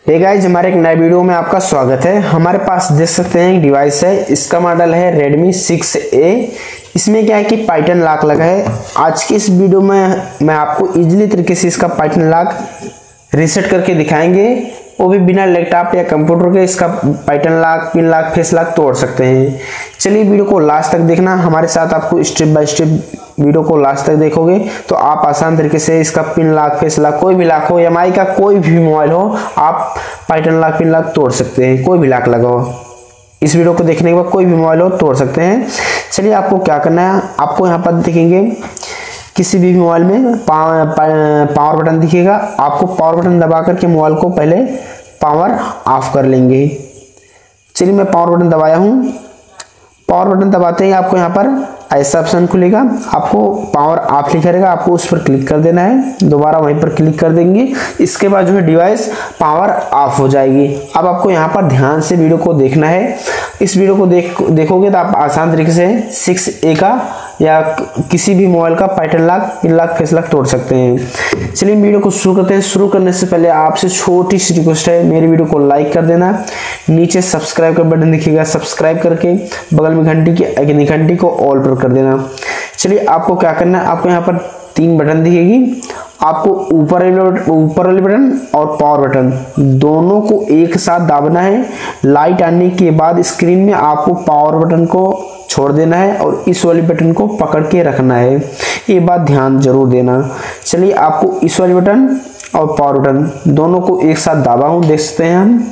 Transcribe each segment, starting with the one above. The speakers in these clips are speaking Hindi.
हे गाइस, हमारे एक नए वीडियो में आपका स्वागत है। हमारे पास देख सकते हैं एक डिवाइस है, इसका मॉडल है Redmi 6A। इसमें क्या है कि पाइथन लॉक लगा है। आज की इस वीडियो में मैं आपको इजीली तरीके से इसका पाइथन लॉक रीसेट करके दिखाएंगे, वो भी बिना लैपटॉप या कंप्यूटर के। इसका pattern lock, pin lock, face lock तोड़ सकते हैं। चलिए वीडियो को लास्ट तक देखना हमारे साथ। आपको स्टेप बाय स्टेप वीडियो को लास्ट तक देखोगे तो आप आसान तरीके से इसका पिन लॉक, फेस लॉक, कोई भी लॉक हो, एमआई का कोई भी मोबाइल हो, आप पाइथन लॉक, पिन लॉक तोड़ सकते हैं। कोई भी लॉक लगाओ, इस वीडियो को देखने के बाद कोई भी मोबाइल हो तोड़ सकते हैं। चलिए आपको क्या करना है, आपको यहाँ पर देखेंगे किसी भी मोबाइल में पावर बटन दिखेगा। आपको पावर बटन दबा करके मोबाइल को पहले पावर ऑफ कर लेंगे। चलिए मैं पावर बटन दबाया हूँ। पावर बटन दबाते ही आपको यहाँ पर ऐसा ऑप्शन खुलेगा, आपको पावर ऑफ लिखा रहेगा, आपको उस पर क्लिक कर देना है। दोबारा वहीं पर क्लिक कर देंगे। इसके बाद जो है डिवाइस पावर ऑफ हो जाएगी। अब आपको यहाँ पर ध्यान से वीडियो को देखना है। इस वीडियो को देखोगे तो आप आसान तरीके से 6A का या किसी भी मोबाइल का pattern lock, pin lock, face lock तोड़ सकते हैं। चलिए वीडियो को शुरू करते हैं। शुरू करने से पहले आपसे छोटी सी रिक्वेस्ट है, मेरी वीडियो को लाइक कर देना। नीचे सब्सक्राइब का बटन दिखेगा, सब्सक्राइब करके बगल में घंटी को ऑल पर कर देना। चलिए आपको क्या करना है, आपको यहाँ पर 3 बटन दिखेगी। आपको ऊपर वाले बटन और पावर बटन दोनों को एक साथ दाबना है। लाइट आने के बाद स्क्रीन में आपको पावर बटन को छोड़ देना है और इस वाले बटन को पकड़ के रखना है। ये बात ध्यान जरूर देना। चलिए आपको इस वाले बटन और पावर बटन दोनों को एक साथ दाबा हूं, देख सकते हैं हम।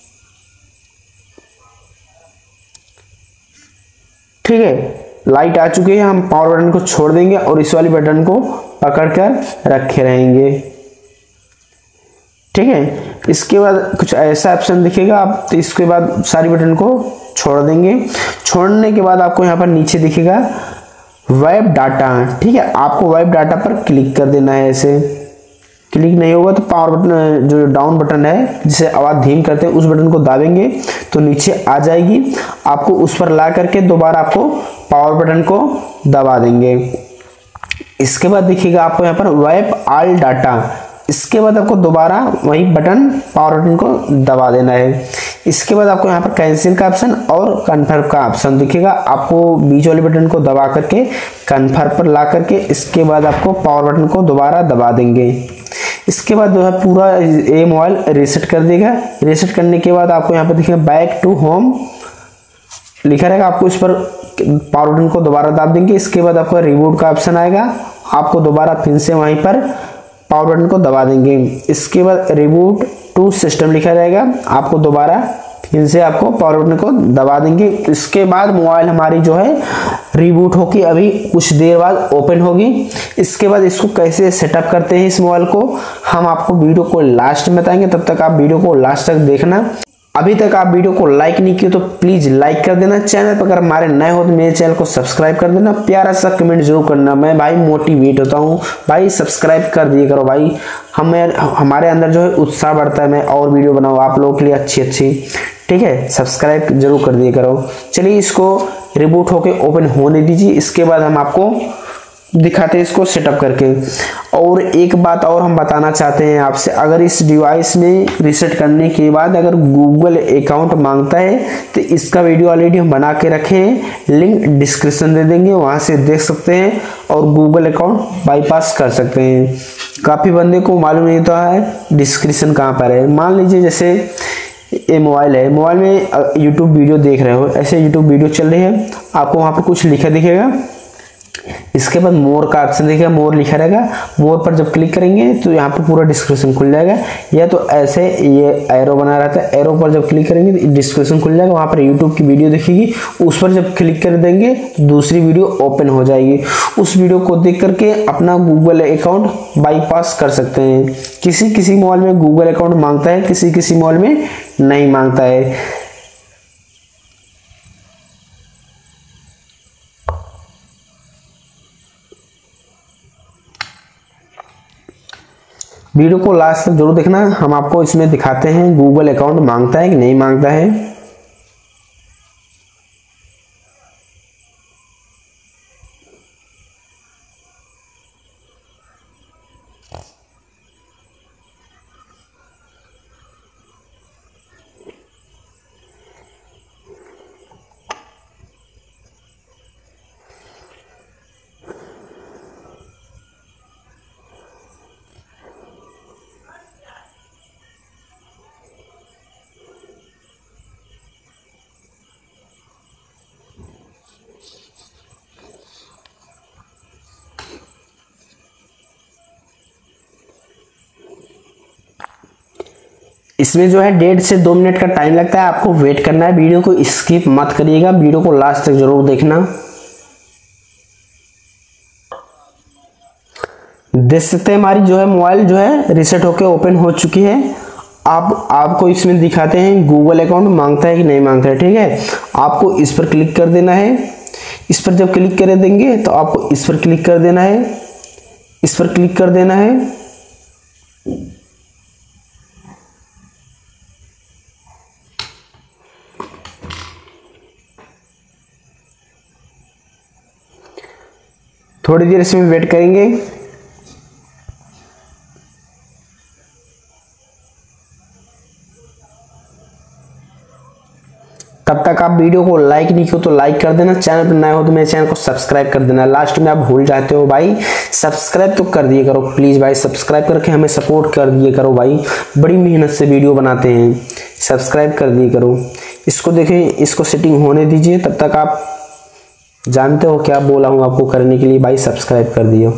ठीक है, लाइट आ चुकी है। हम पावर बटन को छोड़ देंगे और इस वाले बटन को पकड़कर रखे रहेंगे। ठीक है, इसके बाद कुछ ऐसा ऑप्शन दिखेगा। आप तो इसके बाद सारी बटन को छोड़ देंगे। छोड़ने के बाद आपको यहाँ पर नीचे दिखेगा वेब डाटा। ठीक है, आपको वेब डाटा पर क्लिक कर देना है। ऐसे क्लिक नहीं होगा तो पावर बटन, जो डाउन बटन है जिसे आवाज धीम करते हैं, उस बटन को दाबेंगे तो नीचे आ जाएगी। आपको उस पर ला करके दोबारा आपको पावर बटन को दबा देंगे। इसके बाद देखिएगा आपको यहाँ पर वेब ऑल डाटा। इसके बाद आपको दोबारा वही बटन, पावर बटन को दबा देना है। इसके बाद आपको यहाँ पर कैंसिल का ऑप्शन और कन्फर्म का ऑप्शन दिखेगा। आपको बीच वाले बटन को दबा करके कन्फर्म पर ला करके इसके बाद आपको पावर बटन को दोबारा दबा देंगे। इसके बाद जो है पूरा ये मोबाइल रीसेट कर देगा। रीसेट करने के बाद आपको यहाँ पर दिखेगा बैक टू होम लिखा रहेगा। आपको इस पर पावर बटन को दोबारा दाब देंगे। इसके बाद आपको रिबूट का ऑप्शन आएगा। आपको दोबारा फिर से वहीं पर पावर बटन को दबा देंगे। इसके बाद रिबूट टू सिस्टम लिखा रहेगा। आपको दोबारा फिर से आपको पावर बटन को दबा देंगे। इसके बाद मोबाइल हमारी जो है रिबूट होकर अभी कुछ देर बाद ओपन होगी। इसके बाद इसको कैसे सेटअप करते हैं इस मोबाइल को, हम आपको वीडियो को लास्ट में बताएंगे। तब तक आप वीडियो को लास्ट तक देखना। अभी तक आप वीडियो को लाइक नहीं किए तो प्लीज लाइक कर देना। चैनल पर अगर हमारे नए हो तो मेरे चैनल को सब्सक्राइब कर देना। प्यारा सा कमेंट जरूर करना, मैं भाई मोटिवेट होता हूँ। भाई सब्सक्राइब कर दिए करो भाई, हमारे अंदर जो है उत्साह बढ़ता है। मैं और वीडियो बनाऊँ आप लोगों के लिए अच्छी। ठीक है, सब्सक्राइब जरूर कर दिए करो। चलिए इसको रिबूट होके ओपन होने दीजिए। इसके बाद हम आपको दिखाते हैं इसको सेटअप करके। और एक बात और हम बताना चाहते हैं आपसे, अगर इस डिवाइस में रीसेट करने के बाद अगर गूगल अकाउंट मांगता है तो इसका वीडियो ऑलरेडी हम बना के रखे हैं, लिंक डिस्क्रिप्शन दे देंगे, वहां से देख सकते हैं और गूगल अकाउंट बाईपास कर सकते हैं। काफी बंदे को मालूम नहीं होता है डिस्क्रिप्शन कहाँ पर है। मान लीजिए जैसे ये मोबाइल है, मोबाइल में यूट्यूब वीडियो देख रहे हो, ऐसे यूट्यूब वीडियो चल रही है, आपको वहां पर कुछ लिखा दिखेगा। इसके बाद मोर का ऑप्शन दिखेगा, मोर लिखा रहेगा। मोर पर जब क्लिक करेंगे तो यहाँ पर पूरा डिस्क्रिप्शन खुल जाएगा। या तो ऐसे ये एरो बना रहता है, एरो पर जब क्लिक करेंगे तो डिस्क्रिप्शन खुल जाएगा। वहाँ पर यूट्यूब की वीडियो दिखेगी, उस पर जब क्लिक कर देंगे तो दूसरी वीडियो ओपन हो जाएगी। उस वीडियो को देख करके अपना गूगल अकाउंट बाईपास कर सकते हैं। किसी मोबाइल में गूगल अकाउंट मांगता है, किसी मोबाइल में नहीं मांगता है। वीडियो को लास्ट तक जरूर देखना। हम आपको इसमें दिखाते हैं गूगल अकाउंट मांगता है कि नहीं मांगता है। इसमें जो है 1.5 से 2 मिनट का टाइम लगता है, आपको वेट करना है। वीडियो को स्किप मत करिएगा, वीडियो को लास्ट तक जरूर देखना। देख सकते हैं हमारी जो है मोबाइल जो है रीसेट होकर ओपन हो चुकी है। आपको इसमें दिखाते हैं गूगल अकाउंट मांगता है कि नहीं मांगता है। ठीक है, आपको इस पर क्लिक कर देना है। इस पर जब क्लिक कर देंगे तो आपको इस पर क्लिक कर देना है, इस पर क्लिक कर देना है। थोड़ी देर इसमें वेट करेंगे। तब तक आप वीडियो को लाइक नहीं किया तो लाइक कर देना, चैनल पर नए हो तो मेरे चैनल को सब्सक्राइब कर देना। लास्ट में आप भूल जाते हो भाई, सब्सक्राइब तो कर दिए करो प्लीज़ भाई, सब्सक्राइब करके हमें सपोर्ट कर दिए करो भाई, बड़ी मेहनत से वीडियो बनाते हैं, सब्सक्राइब कर दिए करो। इसको देखें, इसको सेटिंग होने दीजिए। तब तक आप जानते हो क्या बोला हूँ आपको करने के लिए भाई, सब्सक्राइब कर दियो।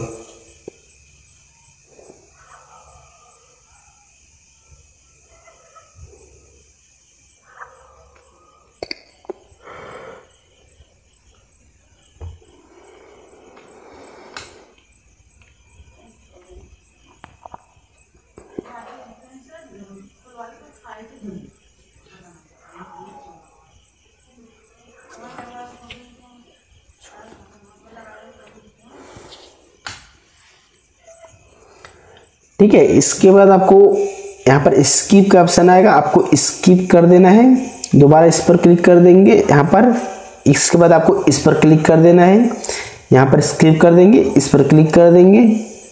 ठीक है, इसके बाद आपको यहाँ पर स्किप का ऑप्शन आएगा, आपको स्किप कर देना है। दोबारा इस पर क्लिक कर देंगे यहाँ पर। इसके बाद आपको इस पर क्लिक कर देना है, यहाँ पर स्किप कर देंगे, इस पर क्लिक कर देंगे।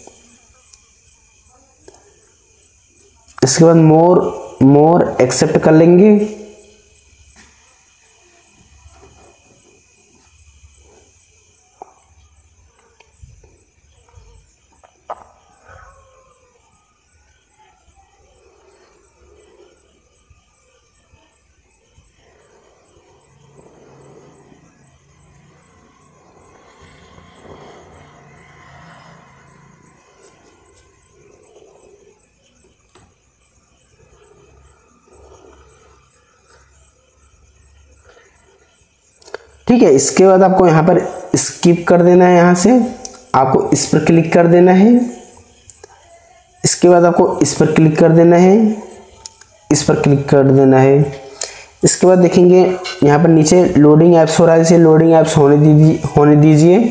इसके बाद मोर एक्सेप्ट कर लेंगे। ठीक है, इसके बाद आपको यहाँ पर स्किप कर देना है। यहाँ से आपको इस पर क्लिक कर देना है। इसके बाद आपको इस पर क्लिक कर देना है, इस पर क्लिक कर देना है। इसके बाद देखेंगे यहाँ पर नीचे लोडिंग ऐप्स हो रहा है, इसे लोडिंग ऐप्स होने दीजिए।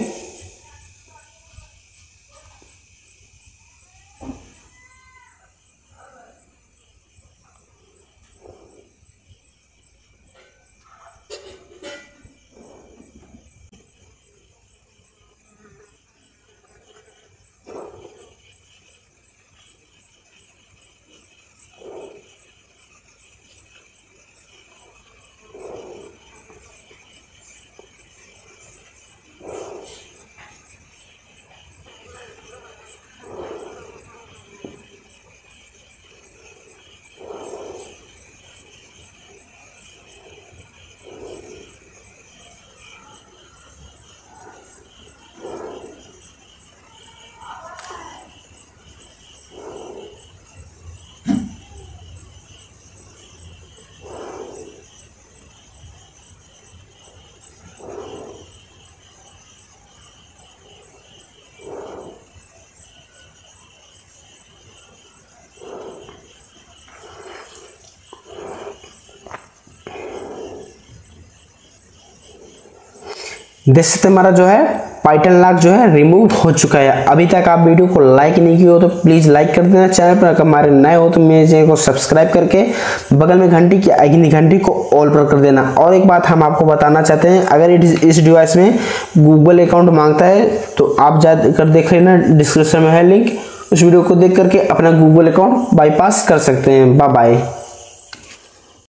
देख सकते हमारा जो है पाइथन लॉक जो है रिमूव हो चुका है। अभी तक आप वीडियो को लाइक नहीं किए हो तो प्लीज़ लाइक कर देना। चैनल पर अगर हमारे नए हो तो मेरे चैनल को सब्सक्राइब करके बगल में घंटी की आइकन घंटी को ऑल पर कर देना। और एक बात हम आपको बताना चाहते हैं, अगर इस डिवाइस में गूगल अकाउंट मांगता है तो आप जाकर देख लेना, डिस्क्रिप्शन में है लिंक, उस वीडियो को देख करके अपना गूगल अकाउंट बाईपास कर सकते हैं। Bye bye.